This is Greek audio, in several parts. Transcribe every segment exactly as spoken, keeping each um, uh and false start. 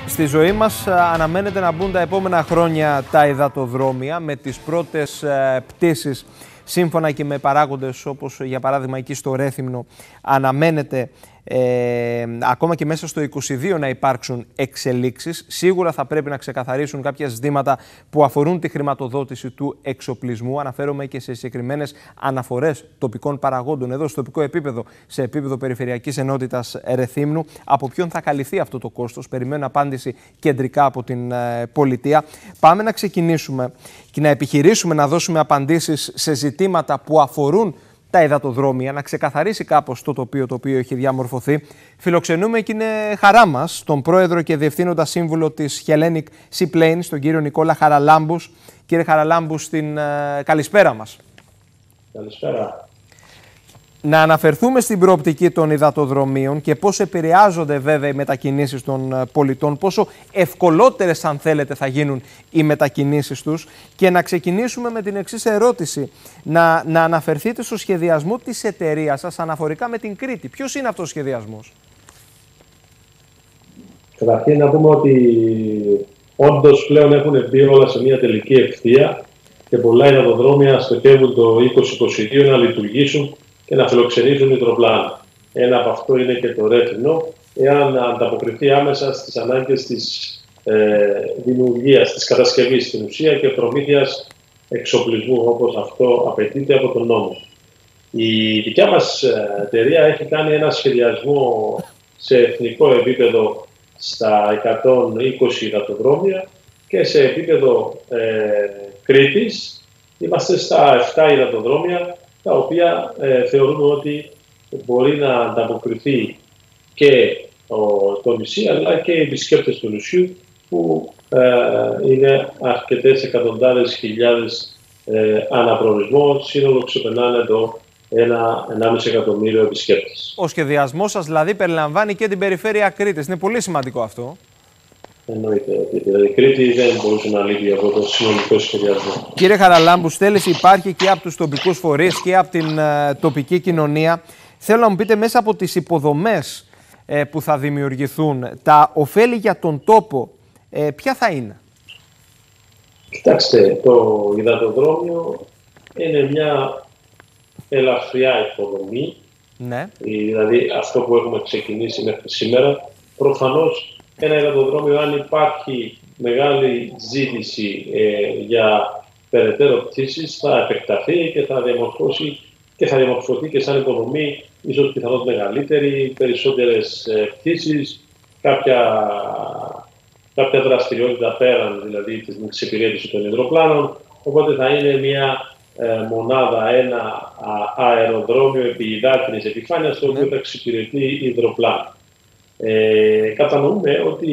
Στη ζωή μας αναμένεται να μπουν τα επόμενα χρόνια τα υδατοδρόμια με τις πρώτες πτήσεις, σύμφωνα και με παράγοντες όπως για παράδειγμα εκεί στο Ρέθυμνο αναμένεται ε, ακόμα και μέσα στο είκοσι δύο να υπάρξουν εξελίξεις. Σίγουρα θα πρέπει να ξεκαθαρίσουν κάποια ζητήματα που αφορούν τη χρηματοδότηση του εξοπλισμού. Αναφέρομαι και σε συγκεκριμένες αναφορές τοπικών παραγόντων εδώ στο τοπικό επίπεδο, σε επίπεδο Περιφερειακής Ενότητας Ρεθύμνου. Από ποιον θα καλυφθεί αυτό το κόστος? Περιμένω απάντηση κεντρικά από την ε, πολιτεία. Πάμε να ξεκινήσουμε και να επιχειρήσουμε να δώσουμε απαντήσεις σε ζητήματα που αφορούν τα υδατοδρόμια, να ξεκαθαρίσει κάπως το τοπίο το οποίο έχει διαμορφωθεί. Φιλοξενούμε και είναι χαρά μας τον πρόεδρο και διευθύνοντα σύμβουλο της Hellenic Seaplanes, τον κύριο Νικόλα Χαραλάμπους. Κύριε Χαραλάμπους, στην uh, καλησπέρα μας. Καλησπέρα. Να αναφερθούμε στην προοπτική των υδατοδρομίων και πώς επηρεάζονται βέβαια οι μετακινήσεις των πολιτών, πόσο ευκολότερες αν θέλετε θα γίνουν οι μετακινήσεις τους, και να ξεκινήσουμε με την εξής ερώτηση. Να, να αναφερθείτε στο σχεδιασμό της εταιρείας σας αναφορικά με την Κρήτη. Ποιος είναι αυτός ο σχεδιασμός? Καταρχήν να πούμε ότι όντως πλέον έχουν μπει όλα σε μια τελική ευθεία και πολλά υδατοδρόμια στοχεύουν το είκοσι είκοσι δύο να λειτουργήσουν και να φιλοξενήσουν υδροπλάνα. Ένα από αυτό είναι και το Ρέθυμνο, εάν ανταποκριθεί άμεσα στις ανάγκες της ε, δημιουργίας, της κατασκευής στην ουσία και προμήθειας εξοπλισμού, όπως αυτό απαιτείται από τον νόμο. Η δικιά μας εταιρεία έχει κάνει ένα σχεδιασμό σε εθνικό επίπεδο στα εκατόν είκοσι υδατοδρόμια και σε επίπεδο ε, Κρήτης είμαστε στα επτά υδατοδρόμια, τα οποία ε, θεωρούμε ότι μπορεί να ανταποκριθεί και ο, το νησί, αλλά και οι επισκέπτες του νησιού, που ε, είναι αρκετές εκατοντάδες χιλιάδες ε, αναπροορισμό, σύνολο ξεπερνάνε το ένα με ενάμιση εκατομμύριο επισκέπτες. Ο σχεδιασμός σας δηλαδή περιλαμβάνει και την περιφέρεια Κρήτης. Είναι πολύ σημαντικό αυτό. Εννοείται. Δηλαδή η Κρήτη δεν μπορούσε να λείπει από το συνολικό σχεδιασμό. Κύριε Χαραλάμπου, στέλεση υπάρχει και από τους τοπικούς φορείς και από την ε, τοπική κοινωνία. Θέλω να μου πείτε, μέσα από τις υποδομές ε, που θα δημιουργηθούν, τα ωφέλη για τον τόπο ε, ποια θα είναι? Κοιτάξτε, το υδατοδρόμιο είναι μια ελαφριά υποδομή. Ναι. Δηλαδή αυτό που έχουμε ξεκινήσει μέχρι σήμερα. Προφανώς ένα υδατοδρόμιο, αν υπάρχει μεγάλη ζήτηση ε, για περαιτέρω πτήσεις, θα επεκταθεί και θα διαμορφώσει και θα διαμορφωθεί και σαν υποδομή, ίσως πιθανώς μεγαλύτερη, περισσότερες ε, πτήσεις, κάποια, κάποια δραστηριότητα πέραν δηλαδή της εξυπηρέτησης των υδροπλάνων. Οπότε θα είναι μια ε, μονάδα, ένα α, αεροδρόμιο επί υδάτινης επιφάνειας, το οποίο θα εξυπηρετεί υδροπλάνα. Ε, κατανοούμε ότι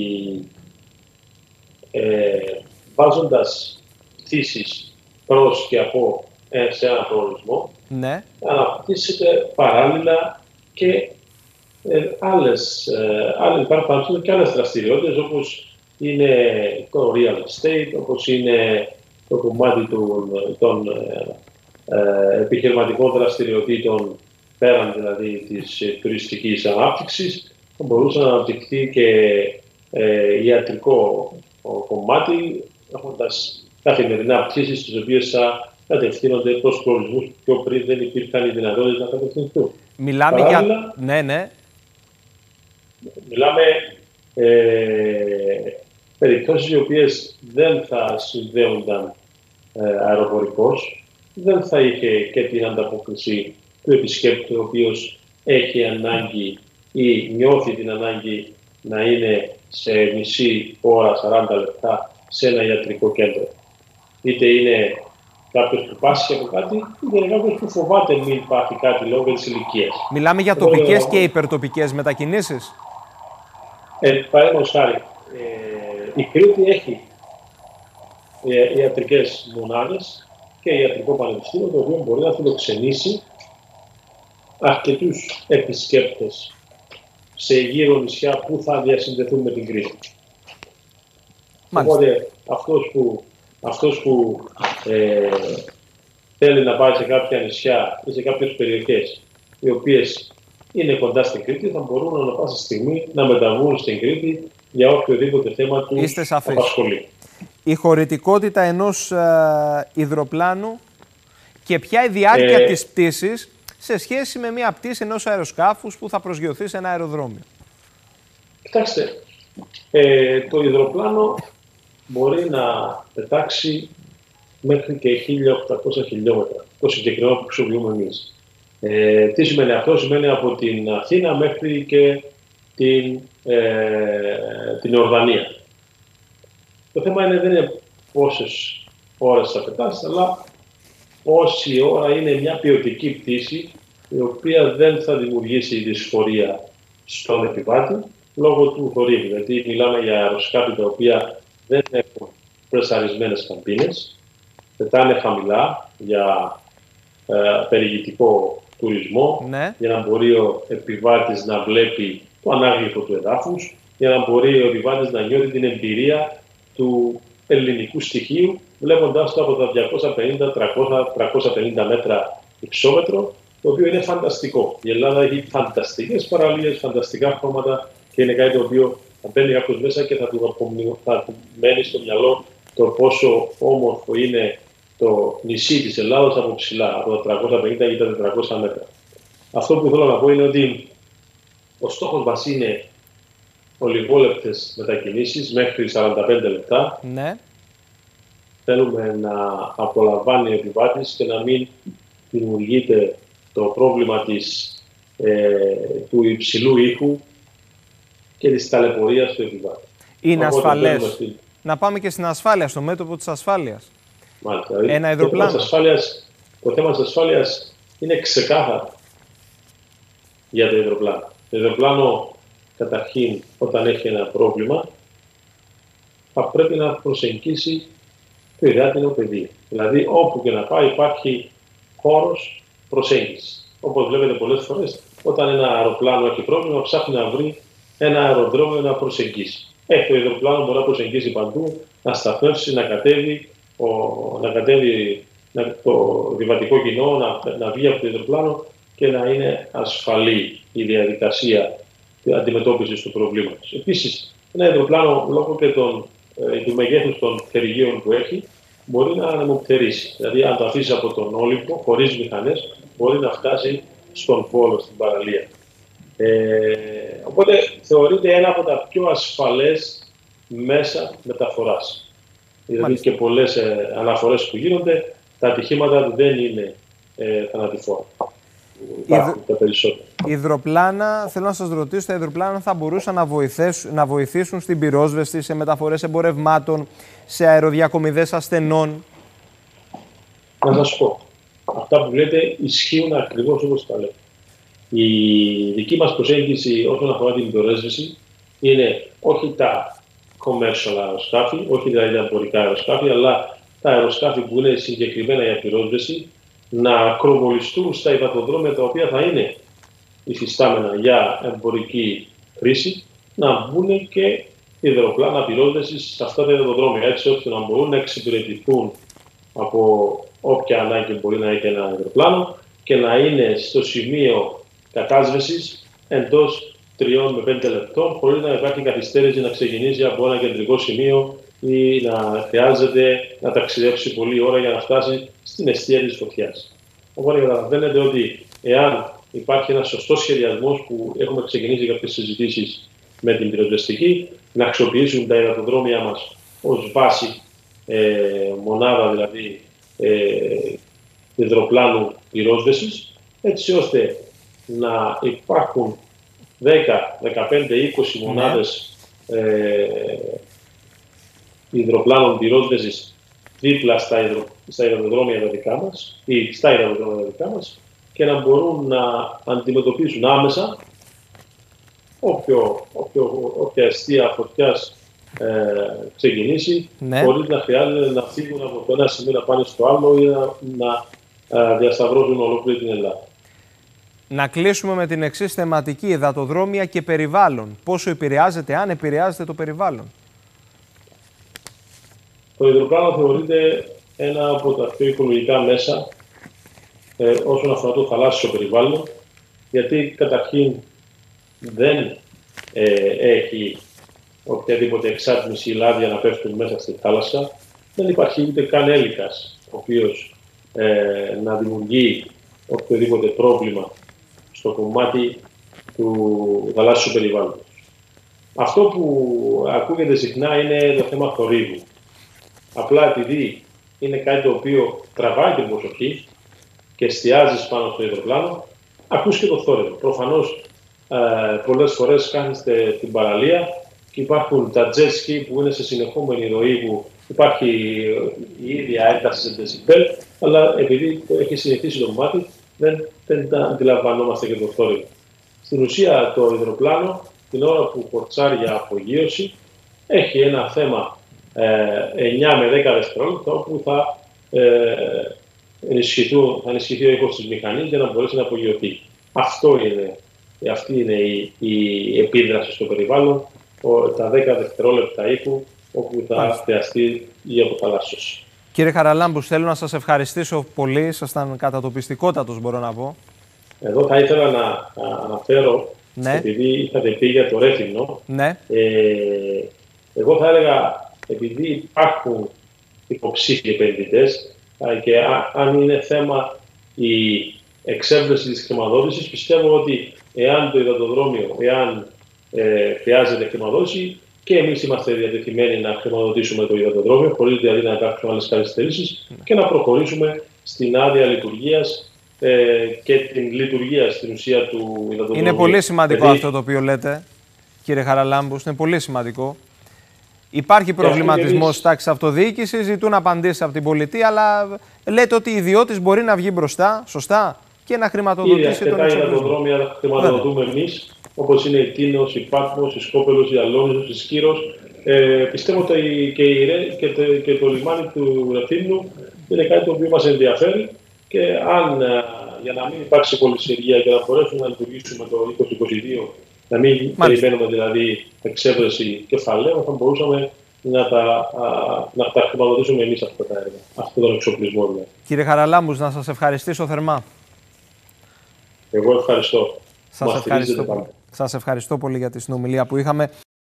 ε, βάζοντας πτήσεις προς και από ε, σε ένα προορισμό, ναι, αναπτύσσεται παράλληλα και ε, άλλες, ε, άλλες, υπάρχουν και άλλες δραστηριότητες, όπως είναι το real estate, όπως είναι το κομμάτι του, των ε, ε, επιχειρηματικών δραστηριοτήτων πέραν δηλαδή της τουριστικής ανάπτυξης. Θα μπορούσε να αναπτυχθεί και ε, ιατρικό κομμάτι, έχοντας καθημερινά πτήσεις, στις οποίες θα κατευθύνονται προς προορισμούς που πιο πριν δεν υπήρχαν οι δυνατότητες να κατευθυνθούν. Μιλάμε Παράλληλα, για... Ναι, ναι. Μιλάμε ε, περιπτώσεις οι οποίες δεν θα συνδέονταν ε, αεροπορικώς, δεν θα είχε και την ανταπόκριση του επισκέπτη, ο οποίος έχει ανάγκη ή νιώθει την ανάγκη να είναι σε μισή ώρα, σαράντα λεπτά, σε ένα ιατρικό κέντρο. Είτε είναι κάποιος που πάσχει από κάτι, είτε είναι κάποιος που φοβάται μην πάθει κάτι λόγω της ηλικίας. Μιλάμε για Οπότε, τοπικές και υπερτοπικές μετακινήσεις. Ε, Παραδείγματος χάρη, ε, η Κρήτη έχει ε, ιατρικές μονάδες και ιατρικό πανεπιστήμιο, το οποίο μπορεί να φιλοξενήσει αρκετούς επισκέπτες σε γύρω νησιά που θα διασυνδεθούν με την Κρήτη. Οπότε αυτός που, αυτός που ε, θέλει να πάει σε κάποια νησιά ή σε κάποιες περιοχές οι οποίες είναι κοντά στην Κρήτη, θα μπορούν ανά πάσα στιγμή να μεταβούν στην Κρήτη για οποιοδήποτε θέμα του απασχολεί. Η χωρητικότητα ενός ε, υδροπλάνου και ποια η διάρκεια ε, της πτήσης σε σχέση με μια πτήση ενός αεροσκάφους που θα προσγειωθεί σε ένα αεροδρόμιο. Κοιτάξτε, ε, το υδροπλάνο μπορεί να πετάξει μέχρι και χίλια οκτακόσια χιλιόμετρα, το συγκεκριμένο που χρησιμοποιούμε εμείς. Ε, τι σημαίνει αυτό? Σημαίνει από την Αθήνα μέχρι και την, ε, την Ιορδανία. Το θέμα είναι, δεν είναι πόσες ώρες θα πετάσει, αλλά πόση ώρα είναι μια ποιοτική πτήση, η οποία δεν θα δημιουργήσει δυσφορία στον επιβάτη λόγω του θορύβου. Γιατί μιλάμε για αεροσκάφη τα οποία δεν έχουν πρεσαρισμένες καμπίνες, πετάνε χαμηλά για ε, περιηγητικό τουρισμό, ναι. για να μπορεί ο επιβάτης να βλέπει το ανάγλυφο του εδάφους, για να μπορεί ο επιβάτης να νιώθει την εμπειρία του ελληνικού στοιχείου, βλέποντας το από τα διακόσια πενήντα με τριακόσια, τριακόσια πενήντα μέτρα υψόμετρο, το οποίο είναι φανταστικό. Η Ελλάδα έχει φανταστικές παραλίες, φανταστικά χρώματα και είναι κάτι το οποίο θα μπαίνει κάποιος μέσα και θα του, θα του μένει στο μυαλό το πόσο όμορφο είναι το νησί της Ελλάδας από ψηλά, από τα τριακόσια πενήντα ή τα τετρακόσια μέτρα. Αυτό που θέλω να πω είναι ότι ο στόχος μας είναι ολιγόλεπτες μετακινήσεις μέχρι σαράντα πέντε λεπτά. Ναι. Θέλουμε να απολαμβάνει ο επιβάτης και να μην δημιουργείται το πρόβλημα της, ε, του υψηλού ήχου και της ταλαιπωρίας του επιβάτη. Είναι ασφαλές. Στην... Να πάμε και στην ασφάλεια, στο μέτωπο της ασφάλειας. Μάλιστα. Ένα υδροπλάνο. Το, το θέμα της ασφάλειας είναι ξεκάθαρο για το υδροπλάνο. Το υδροπλάνο, καταρχήν, όταν έχει ένα πρόβλημα, θα πρέπει να προσεγγίσει το υδάτινο πεδίο. Δηλαδή, όπου και να πάει, υπάρχει χώρος προσέγγισης. Όπως βλέπετε πολλές φορές, όταν ένα αεροπλάνο έχει πρόβλημα, ψάχνει να βρει ένα αεροδρόμιο να προσεγγίσει. Ε, το υδροπλάνο μπορεί να προσεγγίσει παντού, να σταθμεύσει, να κατέβει, ο, να κατέβει να, το διβατικό κοινό, να, να βγει από το υδροπλάνο και να είναι ασφαλή η διαδικασία αντιμετώπισης του προβλήματος. Επίσης, ένα υδροπλάνο, λόγω και των, ε, του μεγέθους των πτερυγίων που έχει, μπορεί να ανεμοπτερήσει. Δηλαδή, αν το αφήσει από τον Όλυμπο, χωρίς μηχανές, μπορεί να φτάσει στον Βόλο, στην παραλία. Ε, οπότε, θεωρείται ένα από τα πιο ασφαλές μέσα μεταφοράς. Δηλαδή, και πολλές ε, αναφορές που γίνονται, τα ατυχήματα δεν είναι ε, θανατηφόρα. Υπάρχουν τα περισσότερα. Υδροπλάνα, θέλω να σας ρωτήσω, τα υδροπλάνα θα μπορούσαν να βοηθήσουν, να βοηθήσουν στην πυρόσβεση, σε μεταφορές εμπορευμάτων, σε αεροδιακομιδές ασθενών? Να σας πω, αυτά που λέτε ισχύουν ακριβώς όπως τα λέτε. Η δική μας προσέγγιση όσον αφορά την πυρόσβεση είναι όχι τα commercial αεροσκάφη, όχι δηλαδή τα εμπορικά αεροσκάφη, αλλά τα αεροσκάφη που είναι συγκεκριμένα για πυρόσβεση, να ακροβολιστούν στα υδατοδρόμια τα οποία θα είναι υφιστάμενα για εμπορική χρήση, να μπουν και υδροπλάνα πυρόσβεσης σε αυτά τα υδατοδρόμια, έτσι ώστε να μπορούν να εξυπηρετηθούν από όποια ανάγκη μπορεί να έχει ένα υδροπλάνο και να είναι στο σημείο κατάσβεσης εντός τριών με πέντε λεπτών, χωρίς να υπάρχει καθυστέρηση να ξεκινήσει από ένα κεντρικό σημείο ή να χρειάζεται να ταξιδέψει πολλή ώρα για να φτάσει στην εστία της φωτιάς. Οπότε καταλαβαίνετε ότι εάν υπάρχει ένας σωστός σχεδιασμός που έχουμε ξεκινήσει κάποιες συζητήσεις με την πυροσβεστική, να αξιοποιήσουν τα υδατοδρόμια μας ως βάση ε, μονάδα, δηλαδή ε, υδροπλάνου πυρόσβεσης, έτσι ώστε να υπάρχουν δέκα, δεκαπέντε, είκοσι μονάδες ε, υδροπλάνων πυρόσβεσης δίπλα στα, υδρο, στα υδατοδρόμια τα δικά μας ή στα υδατοδρόμια τα δικά μας και να μπορούν να αντιμετωπίσουν άμεσα όποιο, όποιο, όποια αιστεία φωτιάς ε, ξεκινήσει, ναι, χωρίς να χρειάζεται να φύγουν από το ένα σημείο να πάνε στο άλλο ή να, να ε, διασταυρώσουν ολόκληρη την Ελλάδα. Να κλείσουμε με την εξής θεματική: υδατοδρόμια και περιβάλλον. Πόσο επηρεάζεται, αν επηρεάζεται το περιβάλλον? Το υδροπλάνο θεωρείται ένα από τα πιο οικολογικά μέσα ε, όσον αφορά το θαλάσσιο περιβάλλον, γιατί καταρχήν δεν ε, έχει οποιαδήποτε εξάτμιση ή λάδια να πέφτουν μέσα στη θάλασσα. Δεν υπάρχει ούτε καν έλικας ο οποίος ε, να δημιουργεί οποιοδήποτε πρόβλημα στο κομμάτι του θαλάσσιου περιβάλλοντος. Αυτό που ακούγεται συχνά είναι το θέμα θορύβου. Απλά επειδή είναι κάτι το οποίο τραβάει την προσοχή και εστιάζεις πάνω στο υδροπλάνο, ακούς και το θόρυβο. Προφανώς ε, πολλές φορές κάθεστε στην παραλία και υπάρχουν τα jet ski που είναι σε συνεχόμενη ροή, που υπάρχει η ίδια ένταση σε δεσιμπέλ, αλλά επειδή το έχει συνηθίσει το μάτι, δεν, δεν αντιλαμβανόμαστε και το θόρυβο. Στην ουσία το υδροπλάνο, την ώρα που φορτσάρει για απογείωση, έχει ένα θέμα ε, εννιά με δέκα δευτερόλεπτα, όπου θα, ε, θα ενισχυθεί ο ήχος της μηχανής για να μπορέσει να απογειωθεί. Αυτό είναι, αυτή είναι η, η επίδραση στο περιβάλλον, ο, τα δέκα δευτερόλεπτα ήχου, όπου θα χρειαστεί η αποθαλάσσωση. Κύριε Χαραλάμπου, θέλω να σας ευχαριστήσω πολύ. Ήσασταν κατατοπιστικότατος, μπορώ να πω. Εδώ θα ήθελα να, να αναφέρω, ναι, επειδή είχατε πει για το Ρέθυμνο. Ναι. Ε, εγώ θα έλεγα, επειδή υπάρχουν υποψήφιοι επενδυτές και α, αν είναι θέμα η εξέβρεση της χρηματοδότησης, πιστεύω ότι εάν το υδατοδρόμιο, εάν ε, χρειάζεται χρηματοδότηση, και εμείς είμαστε διατεθειμένοι να χρηματοδοτήσουμε το υδατοδρόμιο, χωρίς δηλαδή να υπάρχουν άλλες καθυστερήσεις, και να προχωρήσουμε στην άδεια λειτουργίας ε, και την λειτουργία στην ουσία του υδατοδρόμιου. Είναι πολύ σημαντικό δηλαδή αυτό το οποίο λέτε, κύριε Χαραλάμπου, είναι πολύ σημαντικό. Υπάρχει προβληματισμός στη τάξη αυτοδιοίκησης, ζητούν απαντήσεις από την πολιτεία, αλλά λέτε ότι η ιδιώτης μπορεί να βγει μπροστά, σωστά, και να χρηματοδοτήσει τον εξοπλισμό. Τα υδατοδρόμια τα χρηματοδοτούμε εμείς, όπως είναι η Τίνος, η Πάτμος, η Σκόπελος, η Αλόνισος, η Σκύρος. Ε, πιστεύω ότι και, η, και, το, και το λιμάνι του Ρεθύμνου είναι κάτι το οποίο μας ενδιαφέρει, και αν για να μην υπάρξει πολυσυργία και να μπορέσουμε να λειτουργήσουμε το είκοσι είκοσι δύο, να μην περιμένουμε δηλαδή εξέβρεση κεφαλαίου, θα μπορούσαμε να τα, α, να τα χρηματοδοτήσουμε εμείς αυτά τα έργα, αυτόν τον εξοπλισμό. Δηλαδή. Κύριε Χαραλάμπου, να σας ευχαριστήσω θερμά. Εγώ ευχαριστώ. Σας ευχαριστώ, σας ευχαριστώ πολύ για τη συνομιλία που είχαμε.